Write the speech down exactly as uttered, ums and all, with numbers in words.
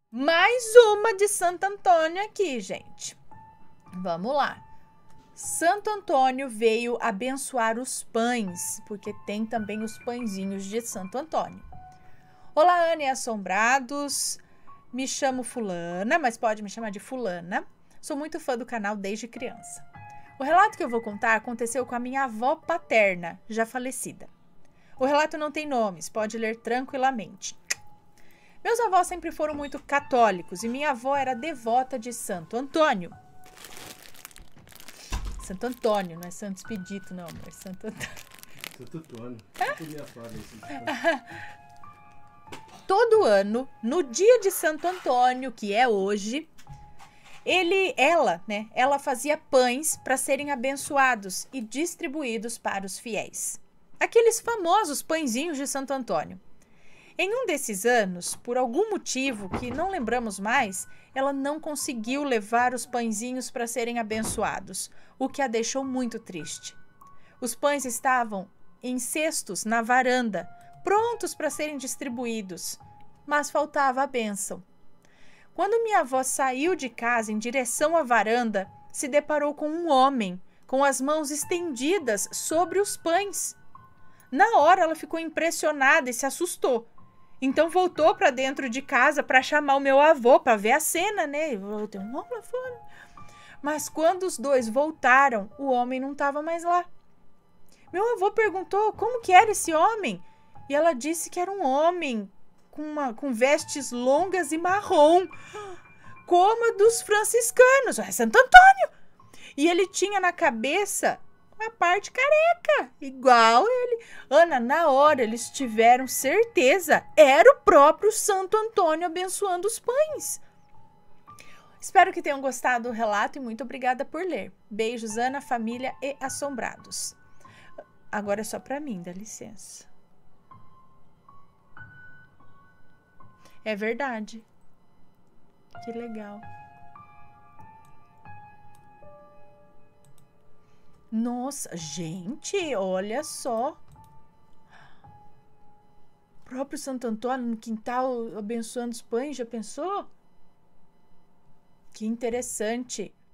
Mais uma de Santo Antônio aqui, gente. Vamos lá. Santo Antônio veio abençoar os pães, porque tem também os pãezinhos de Santo Antônio. Olá, Ana e assombrados. Me chamo Fulana, mas pode me chamar de Fulana. Sou muito fã do canal desde criança. O relato que eu vou contar aconteceu com a minha avó paterna, já falecida. O relato não tem nomes, pode ler tranquilamente. Meus avós sempre foram muito católicos e minha avó era devota de Santo Antônio. Santo Antônio, não é Santo Expedito, não, é Santo Antônio. Santo Antônio. Eu podia falar desse. Todo ano, no dia de Santo Antônio, que é hoje, ele, ela, né, ela fazia pães para serem abençoados e distribuídos para os fiéis. Aqueles famosos pãezinhos de Santo Antônio. Em um desses anos, por algum motivo que não lembramos mais, ela não conseguiu levar os pãezinhos para serem abençoados, o que a deixou muito triste. Os pães estavam em cestos na varanda, prontos para serem distribuídos, mas faltava a bênção. Quando minha avó saiu de casa em direção à varanda, se deparou com um homem com as mãos estendidas sobre os pães. Na hora ela ficou impressionada e se assustou. Então voltou para dentro de casa para chamar o meu avô para ver a cena, né? Eu tenho um homem lá fora. Mas quando os dois voltaram, o homem não estava mais lá. Meu avô perguntou como que era esse homem e ela disse que era um homem com, uma, com vestes longas e marrom, como a dos franciscanos, é Santo Antônio. E ele tinha na cabeça a parte careca, igual ele. Ana, na hora eles tiveram certeza, era o próprio Santo Antônio abençoando os pães. Espero que tenham gostado do relato e muito obrigada por ler. Beijos, Ana, família e assombrados. Agora é só para mim, dá licença. É verdade. Que legal. Nossa, gente, olha só. O próprio Santo Antônio no quintal abençoando os pães, já pensou? Que interessante.